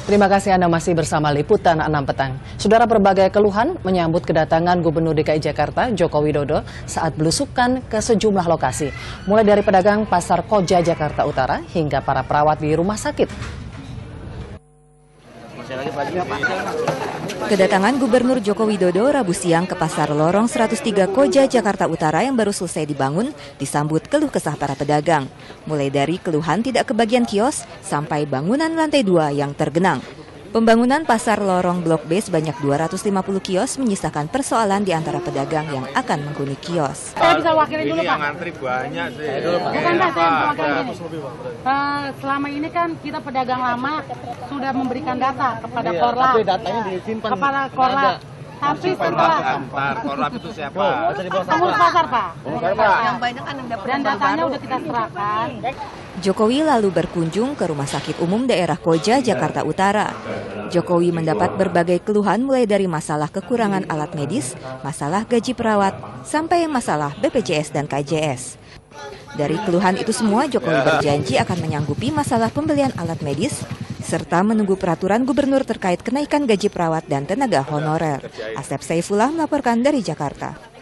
Terima kasih Anda masih bersama Liputan 6 Petang. Saudara, berbagai keluhan menyambut kedatangan Gubernur DKI Jakarta Joko Widodo saat belusukan ke sejumlah lokasi. Mulai dari pedagang Pasar Koja Jakarta Utara hingga para perawat di rumah sakit. Kedatangan Gubernur Joko Widodo Rabu siang ke Pasar Lorong 103 Koja Jakarta Utara yang baru selesai dibangun disambut keluh kesah para pedagang. Mulai dari keluhan tidak kebagian kios sampai bangunan lantai 2 yang tergenang. Pembangunan Pasar Lorong Blok B sebanyak 250 kios menyisakan persoalan di antara pedagang yang akan menghuni kios. Saya bisa wakilin dulu, Pak. Yang ngantri banyak sih. Bukan, Pak, saya bisa wakilin gini. Selama ini kan kita pedagang lama sudah memberikan data kepada Korlap. Tapi datanya disimpan. Kepada Korlap. Tapi setelah Korlap itu siapa? pengurus pasar, Pak. Yang banyak kan dan datanya udah kita serahkan. Jokowi lalu berkunjung ke Rumah Sakit Umum Daerah Koja, Jakarta Utara. Jokowi mendapat berbagai keluhan mulai dari masalah kekurangan alat medis, masalah gaji perawat, sampai masalah BPJS dan KJS. Dari keluhan itu semua, Jokowi berjanji akan menyanggupi masalah pembelian alat medis, serta menunggu peraturan gubernur terkait kenaikan gaji perawat dan tenaga honorer. Asep Saifullah melaporkan dari Jakarta.